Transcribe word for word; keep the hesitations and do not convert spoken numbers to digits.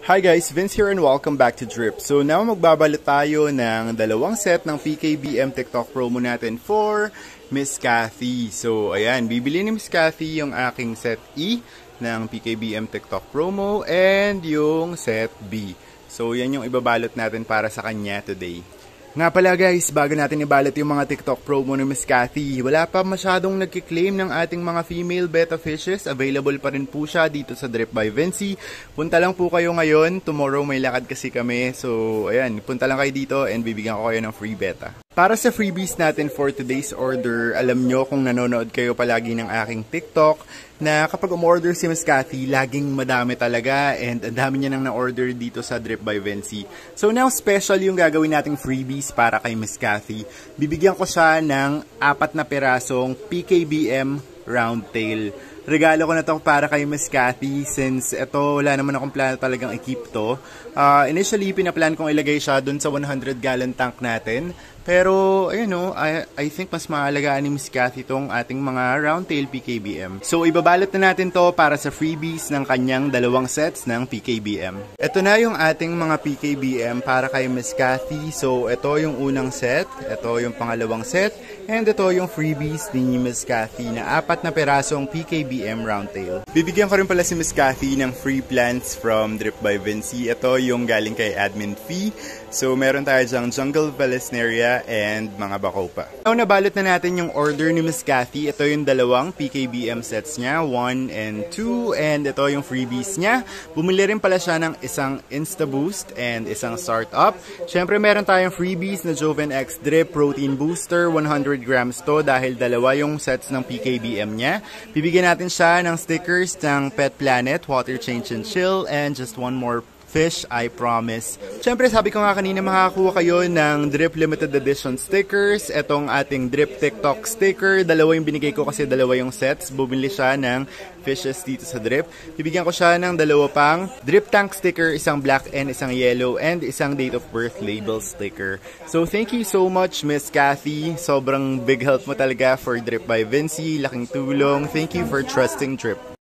Hi guys, Vince here and welcome back to Drip. So now magbabalot tayo ng dalawang set ng P K B M TikTok promo natin for Miss Cathy. So ayan, bibili ni Miss Cathy yung aking set E ng P K B M TikTok promo and yung set B. So yan yung ibabalot natin para sa kanya today. Nga pala guys, bago natin ibalot yung mga TikTok promo ni Miss Cathy, wala pa masyadong nagkiklaim ng ating mga female betta fishes. Available pa rin po siya dito sa Drip by Vinci. Punta lang po kayo ngayon. Tomorrow may lakad kasi kami. So ayan, punta lang kayo dito and bibigyan ko kayo ng free betta. Para sa freebies natin for today's order, alam nyo kung nanonood kayo palagi ng aking TikTok na kapag umorder si Miss Cathy, laging madami talaga and ang dami niya nang na-order dito sa Drip by Vinci. So now special yung gagawin nating freebies para kay Miss Cathy. Bibigyan ko siya ng apat na pirasong P K B M round tail. Regalo ko na to para kay Miss Cathy since ito wala naman akong plano talagang i-keep to. Uh, initially, pinaplan kong ilagay siya dun sa one hundred gallon tank natin. Pero, ayun o, I, I think mas maalagaan ni Miss Cathy tong ating mga roundtail P K B M. So, ibabalot na natin to para sa freebies ng kanyang dalawang sets ng P K B M. Ito na yung ating mga P K B M para kay Miss Cathy. So, ito yung unang set, ito yung pangalawang set, and ito yung freebies ni Miss Cathy na apat na perasong P K B M roundtail. Bibigyan ko rin pala si Miss Cathy ng free plants from Drip by Vinci. Ito yung galing kay Admin Fee. So, meron tayo dyang Jungle Vallisneria and mga bacopa. Now, nabalot na natin yung order ni Miss Cathy. Ito yung dalawang P K B M sets niya, one and two, and ito yung freebies niya. Bumili rin pala siya ng isang Insta Boost and isang Startup. Siyempre, meron tayong freebies na Joven X Drip Protein Booster, one hundred grams to dahil dalawa yung sets ng P K B M niya. Bibigyan natin siya ng stickers ng Pet Planet, Water Change and Chill, and just one more fish, I promise. Siyempre, sabi ko nga kanina, makakakuha kayo ng Drip Limited Edition stickers. Etong ating Drip TikTok sticker. Dalawa yung binigay ko kasi dalawa yung sets. Bumili siya ng fishes dito sa Drip. Bibigyan ko siya ng dalawa pang Drip Tank sticker, isang black and isang yellow, and isang date of birth label sticker. So, thank you so much, Miss Cathy. Sobrang big help mo talaga for Drip by Vinci. Laking tulong. Thank you for trusting Drip.